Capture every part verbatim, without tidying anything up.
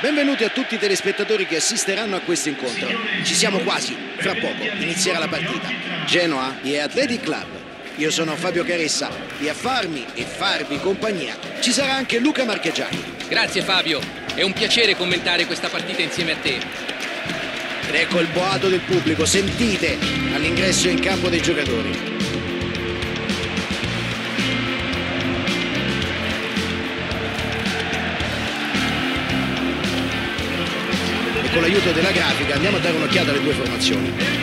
Benvenuti a tutti i telespettatori che assisteranno a questo incontro. Ci siamo quasi, fra poco inizierà la partita. Genoa e Athletic Club. Io sono Fabio Caressa e a farmi e farvi compagnia ci sarà anche Luca Marchegiani. Grazie Fabio, è un piacere commentare questa partita insieme a te. Ed ecco il boato del pubblico, sentite all'ingresso in campo dei giocatori. Con l'aiuto della grafica andiamo a dare un'occhiata alle due formazioni.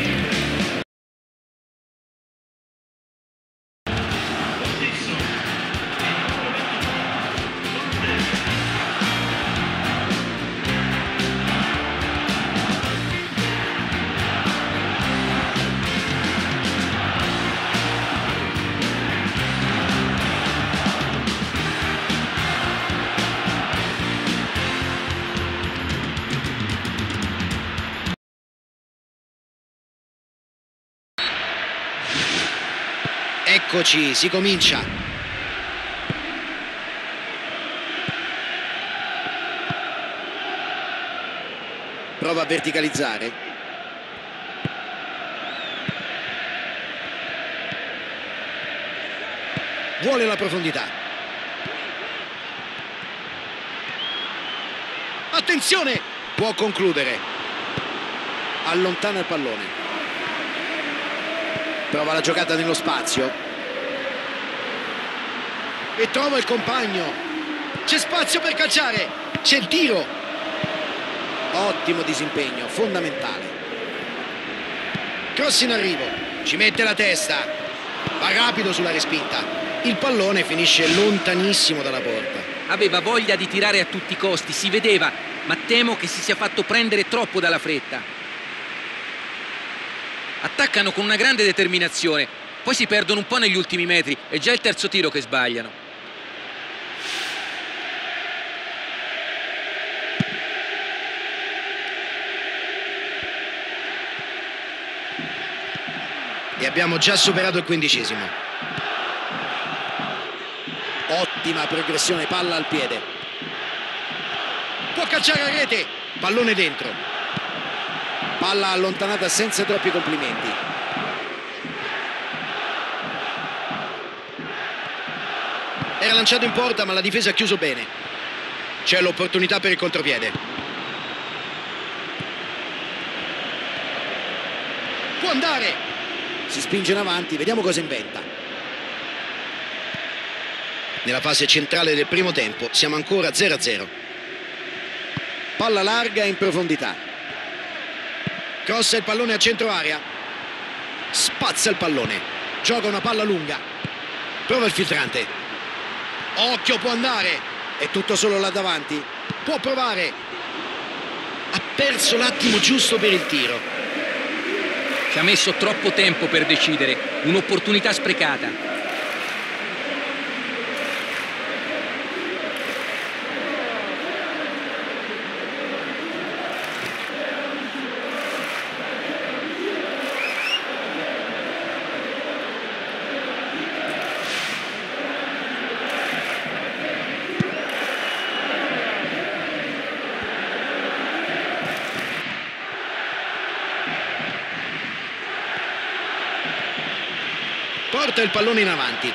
Eccoci, si comincia. Prova a verticalizzare. Vuole la profondità. Attenzione! Può concludere. Allontana il pallone. Prova la giocata nello spazio. E trova il compagno. C'è spazio per calciare. C'è il tiro. Ottimo disimpegno, fondamentale. Cross in arrivo. Ci mette la testa. Va rapido sulla respinta. Il pallone finisce lontanissimo dalla porta. Aveva voglia di tirare a tutti i costi, si vedeva, ma temo che si sia fatto prendere troppo dalla fretta. Attaccano con una grande determinazione, poi si perdono un po' negli ultimi metri. È già il terzo tiro che sbagliano. E abbiamo già superato il quindicesimo. Ottima progressione, palla al piede. Può calciare a rete, pallone dentro. Palla allontanata senza troppi complimenti. Era lanciato in porta ma la difesa ha chiuso bene. C'è l'opportunità per il contropiede. Può andare. Si spinge in avanti, vediamo cosa inventa. Nella fase centrale del primo tempo siamo ancora zero a zero. Palla larga in profondità. Crossa il pallone a centro area. Spazza il pallone. Gioca una palla lunga. Prova il filtrante. Occhio, può andare. È tutto solo là davanti. Può provare. Ha perso l'attimo giusto per il tiro. Ci ha messo troppo tempo per decidere. Un'opportunità sprecata. Porta il pallone in avanti.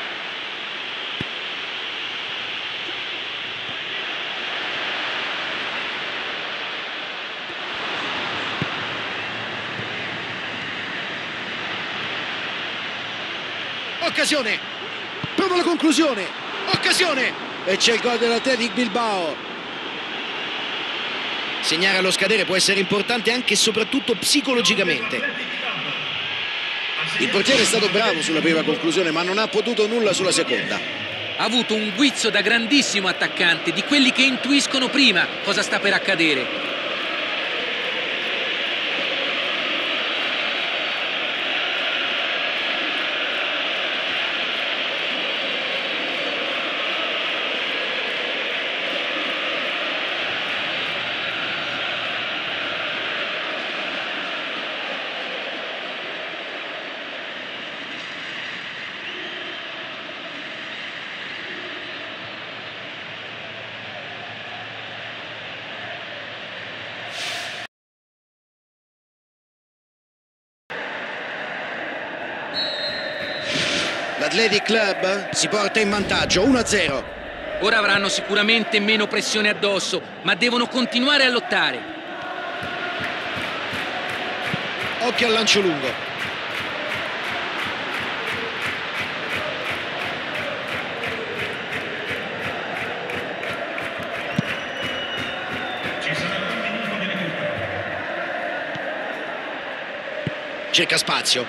Occasione. Prova la conclusione. Occasione. E c'è il gol dell'Athletic Bilbao. Segnare allo scadere può essere importante anche e soprattutto psicologicamente. Il portiere è stato bravo sulla prima conclusione, ma non ha potuto nulla sulla seconda. Ha avuto un guizzo da grandissimo attaccante, di quelli che intuiscono prima cosa sta per accadere. Athletic Club si porta in vantaggio uno a zero. Ora avranno sicuramente meno pressione addosso, ma devono continuare a lottare. Occhio al lancio lungo. Cerca spazio.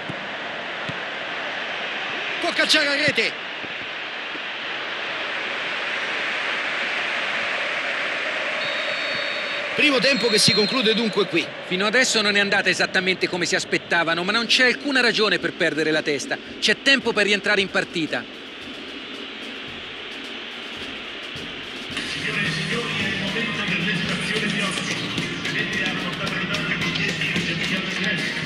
Può calciare a rete. Primo tempo che si conclude dunque qui. Fino adesso non è andata esattamente come si aspettavano, ma non c'è alcuna ragione per perdere la testa. C'è tempo per rientrare in partita. Signore e signori, è il momento dell'estrazione di oggi. Vedete a portata di tanti biglietti e di altre.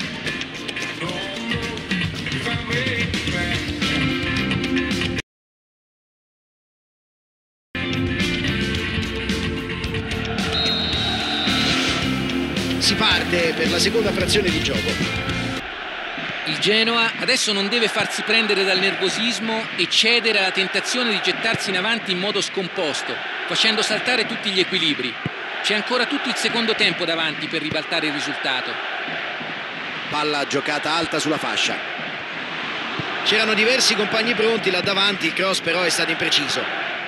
Si parte per la seconda frazione di gioco. Il Genoa adesso non deve farsi prendere dal nervosismo e cedere alla tentazione di gettarsi in avanti in modo scomposto, facendo saltare tutti gli equilibri. C'è ancora tutto il secondo tempo davanti per ribaltare il risultato. Palla giocata alta sulla fascia. C'erano diversi compagni pronti là davanti, il cross però è stato impreciso.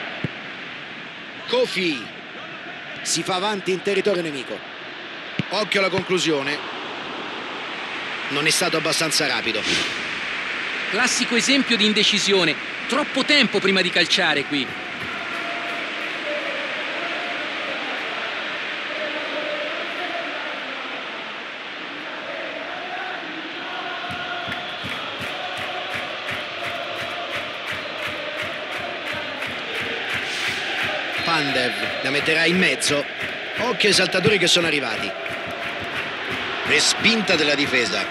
Kofi si fa avanti in territorio nemico. Occhio alla conclusione. Non è stato abbastanza rapido. Classico esempio di indecisione. Troppo tempo prima di calciare qui. Pandev la metterà in mezzo. Occhio ai saltatori che sono arrivati. Respinta della difesa.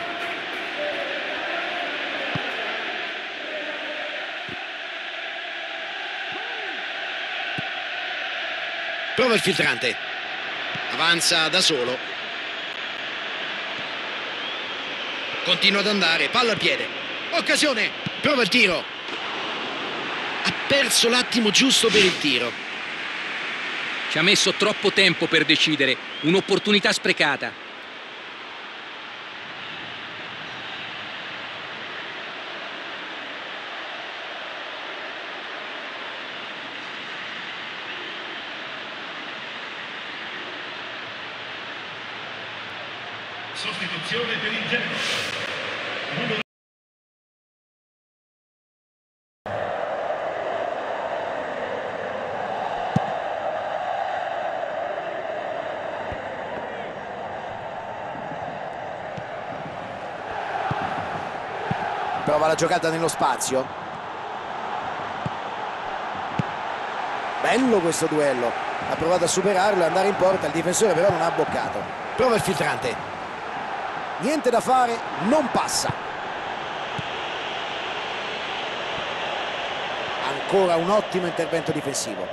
Prova il filtrante. Avanza da solo. Continua ad andare. Palla al piede. Occasione. Prova il tiro. Ha perso l'attimo giusto per il tiro. Ci ha messo troppo tempo per decidere. Un'opportunità sprecata. Sostituzione per il Genoa. Numero... Prova la giocata nello spazio. Bello questo duello. Ha provato a superarlo e andare in porta. Il difensore però non ha bloccato. Prova il filtrante. Niente da fare, non passa. Ancora un ottimo intervento difensivo.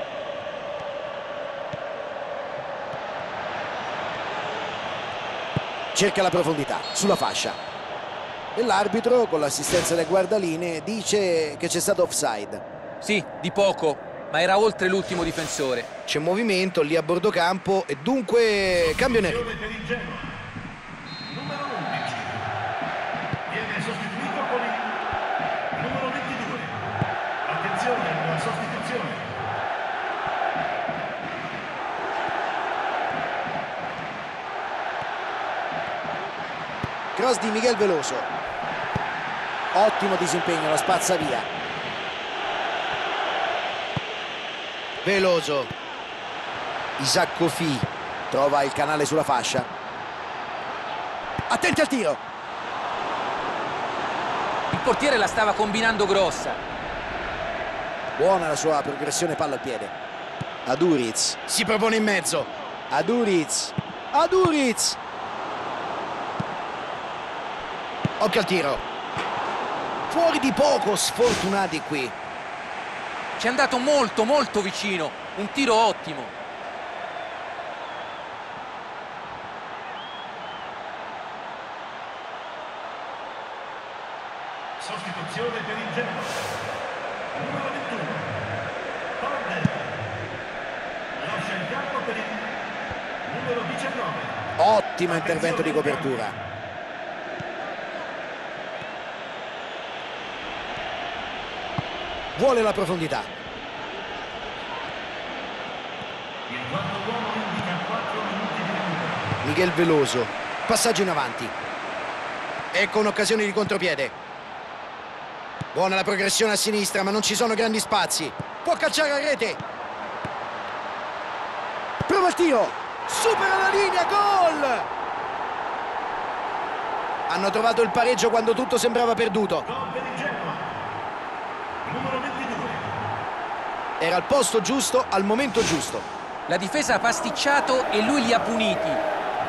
Cerca la profondità sulla fascia. E l'arbitro, con l'assistenza del guardalinee, dice che c'è stato offside. Sì, di poco, ma era oltre l'ultimo difensore. C'è movimento lì a bordo campo e dunque cambio in arrivo. Per il Genoa. Numero undici. Viene sostituito con il numero ventidue. Attenzione alla sostituzione. Cross di Miguel Veloso. Ottimo disimpegno, la spazza via. Veloso. Isaac Kofi trova il canale sulla fascia. Attenti al tiro. Il portiere la stava combinando grossa. Buona la sua progressione palla al piede. Aduriz si propone in mezzo. Aduriz. Aduriz. Occhio al tiro. Fuori di poco, sfortunati qui. Ci è andato molto molto vicino. Un tiro ottimo. Sostituzione per il Genoa. Numero ventuno. Corner. Lascia il campo per il numero diciannove. Ottimo intervento di copertura. Vuole la profondità. Il quarto uomo indica quattro minuti di recupero. Miguel Veloso. Passaggio in avanti. Ecco un'occasione di contropiede. Buona la progressione a sinistra, ma non ci sono grandi spazi. Può calciare a rete. Prova il tiro. Supera la linea, gol! Hanno trovato il pareggio quando tutto sembrava perduto. Gol per il Genoa. Numero ventidue. Era al posto giusto, al momento giusto. La difesa ha pasticciato e lui li ha puniti.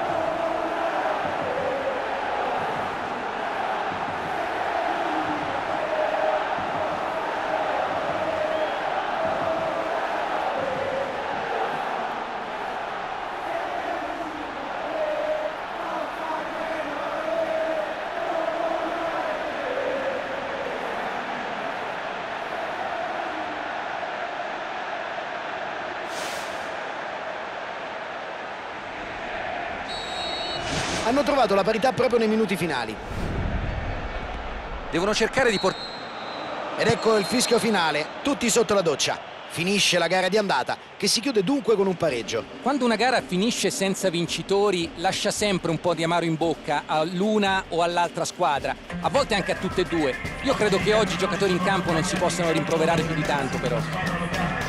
Hanno trovato la parità proprio nei minuti finali. Devono cercare di portare... Ed ecco il fischio finale, tutti sotto la doccia. Finisce la gara di andata, che si chiude dunque con un pareggio. Quando una gara finisce senza vincitori, lascia sempre un po' di amaro in bocca all'una o all'altra squadra, a volte anche a tutte e due. Io credo che oggi i giocatori in campo non si possano rimproverare più di tanto, però.